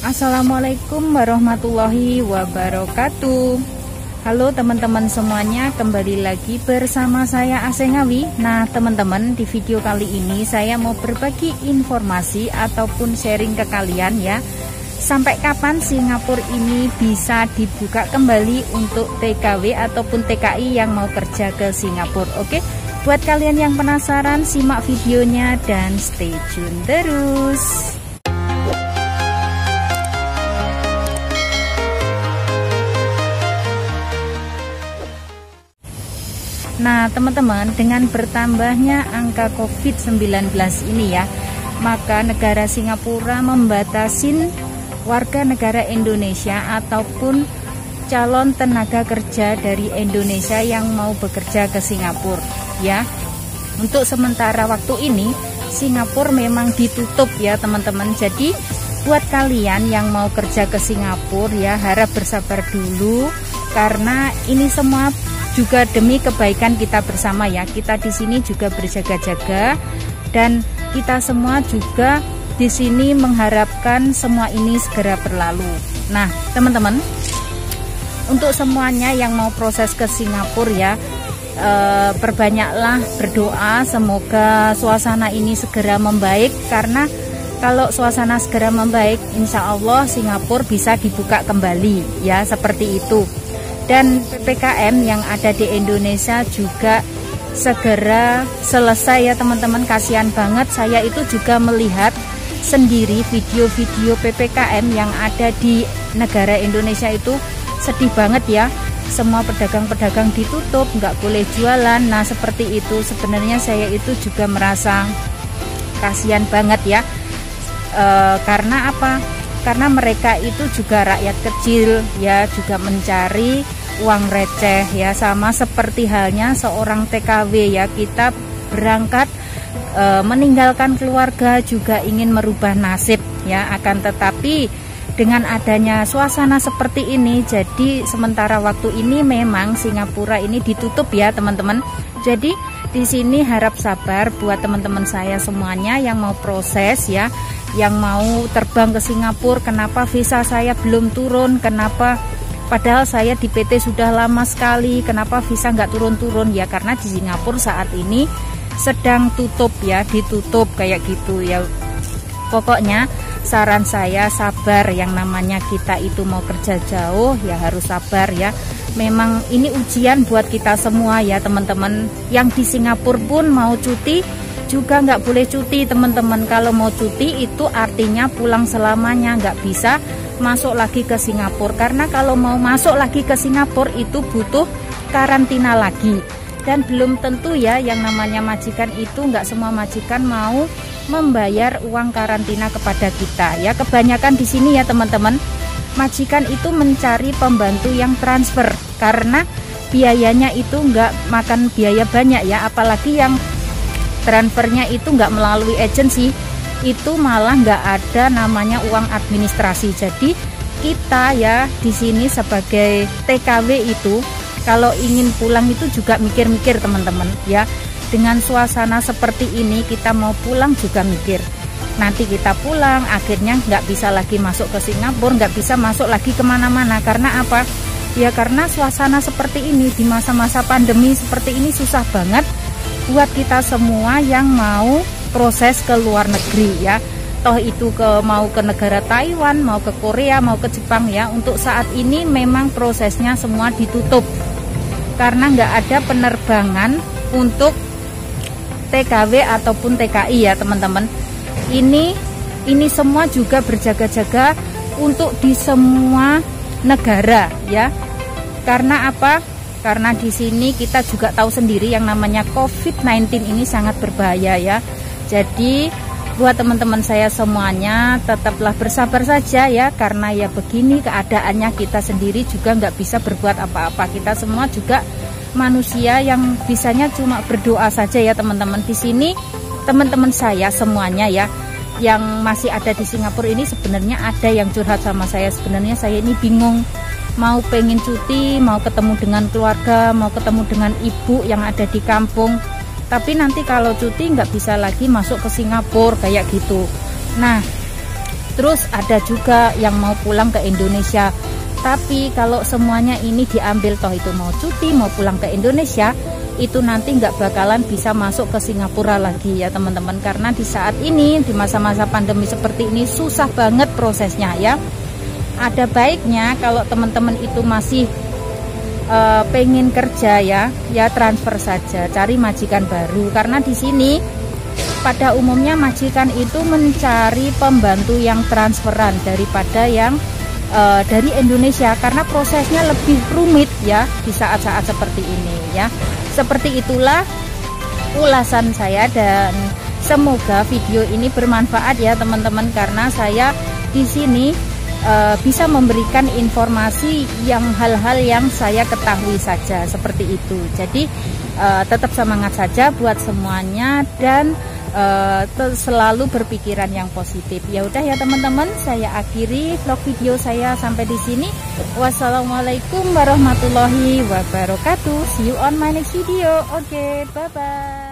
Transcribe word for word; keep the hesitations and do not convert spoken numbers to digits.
Assalamualaikum warahmatullahi wabarakatuh. Halo teman-teman semuanya, kembali lagi bersama saya Asengawi. Nah teman-teman, di video kali ini saya mau berbagi informasi ataupun sharing ke kalian ya, sampai kapan Singapura ini bisa dibuka kembali untuk T K W ataupun T K I yang mau kerja ke Singapura. Oke, buat kalian yang penasaran, simak videonya dan stay tune terus. Nah teman-teman, dengan bertambahnya angka COVID sembilan belas ini ya, maka negara Singapura membatasin warga negara Indonesia ataupun calon tenaga kerja dari Indonesia yang mau bekerja ke Singapura ya. Untuk sementara waktu ini Singapura memang ditutup ya teman-teman. Jadi buat kalian yang mau kerja ke Singapura ya, harap bersabar dulu, karena ini semua juga demi kebaikan kita bersama ya. Kita di sini juga berjaga-jaga dan kita semua juga di sini mengharapkan semua ini segera berlalu. Nah, teman-teman, untuk semuanya yang mau proses ke Singapura ya, eh, perbanyaklah berdoa semoga suasana ini segera membaik, karena kalau suasana segera membaik, insya Allah Singapura bisa dibuka kembali ya, seperti itu. Dan P P K M yang ada di Indonesia juga segera selesai ya teman-teman. Kasihan banget, saya itu juga melihat sendiri video-video P P K M yang ada di negara Indonesia itu, sedih banget ya. Semua pedagang-pedagang ditutup, nggak boleh jualan. Nah seperti itu, sebenarnya saya itu juga merasa kasihan banget ya. E, karena apa? Karena mereka itu juga rakyat kecil ya, juga mencari uang receh ya, sama seperti halnya seorang T K W ya. Kita berangkat e, meninggalkan keluarga juga ingin merubah nasib ya, akan tetapi dengan adanya suasana seperti ini, jadi sementara waktu ini memang Singapura ini ditutup ya teman-teman. Jadi di sini harap sabar buat teman-teman saya semuanya yang mau proses ya, yang mau terbang ke Singapura. Kenapa visa saya belum turun? Kenapa padahal saya di P T sudah lama sekali, kenapa visa nggak turun-turun? Ya karena di Singapura saat ini sedang tutup ya, ditutup kayak gitu ya. Pokoknya saran saya sabar, yang namanya kita itu mau kerja jauh ya harus sabar ya. Memang ini ujian buat kita semua ya teman-teman. Yang di Singapura pun mau cuti juga nggak boleh cuti teman-teman. Kalau mau cuti itu artinya pulang selamanya, nggak bisa masuk lagi ke Singapura. Karena kalau mau masuk lagi ke Singapura itu butuh karantina lagi. Dan belum tentu ya, yang namanya majikan itu nggak semua majikan mau membayar uang karantina kepada kita ya. Kebanyakan di sini ya teman-teman, majikan itu mencari pembantu yang transfer, karena biayanya itu nggak makan biaya banyak ya. Apalagi yang transfernya itu nggak melalui agensi, itu malah nggak ada namanya uang administrasi. Jadi kita ya di sini sebagai T K W itu kalau ingin pulang itu juga mikir-mikir teman-teman ya. Dengan suasana seperti ini kita mau pulang juga mikir, nanti kita pulang akhirnya nggak bisa lagi masuk ke Singapura, nggak bisa masuk lagi kemana-mana. Karena apa? Ya karena suasana seperti ini di masa-masa pandemi seperti ini susah banget buat kita semua yang mau proses ke luar negeri ya. Toh itu ke mau ke negara Taiwan, mau ke Korea, mau ke Jepang ya. Untuk saat ini memang prosesnya semua ditutup karena nggak ada penerbangan untuk T K W ataupun T K I ya teman-teman. Ini ini semua juga berjaga-jaga untuk di semua negara ya. Karena apa? Karena di sini kita juga tahu sendiri yang namanya COVID sembilan belas ini sangat berbahaya ya. Jadi buat teman-teman saya semuanya tetaplah bersabar saja ya, karena ya begini keadaannya, kita sendiri juga nggak bisa berbuat apa-apa. Kita semua juga manusia yang bisanya cuma berdoa saja ya teman-teman. Di sini teman-teman saya semuanya ya yang masih ada di Singapura ini, sebenarnya ada yang curhat sama saya. Sebenarnya saya ini bingung, mau pengen cuti, mau ketemu dengan keluarga, mau ketemu dengan ibu yang ada di kampung, tapi nanti kalau cuti nggak bisa lagi masuk ke Singapura kayak gitu. Nah Terus ada juga yang mau pulang ke Indonesia. Tapi kalau semuanya ini diambil, toh itu mau cuti, mau pulang ke Indonesia, itu nanti nggak bakalan bisa masuk ke Singapura lagi ya teman-teman. Karena di saat ini, di masa-masa pandemi seperti ini, susah banget prosesnya ya. Ada baiknya kalau teman-teman itu masih uh, pengen kerja ya, ya transfer saja, cari majikan baru. Karena di sini pada umumnya majikan itu mencari pembantu yang transferan daripada yang uh, dari Indonesia, karena prosesnya lebih rumit ya di saat-saat seperti ini ya. Seperti itulah ulasan saya, dan semoga video ini bermanfaat ya teman-teman, karena saya di sini uh, bisa memberikan informasi yang hal-hal yang saya ketahui saja seperti itu. Jadi uh, tetap semangat saja buat semuanya, dan Uh, selalu berpikiran yang positif. Ya udah ya teman-teman, saya akhiri vlog video saya sampai di sini. Wassalamualaikum warahmatullahi wabarakatuh. See you on my next video. Oke, okay, bye bye.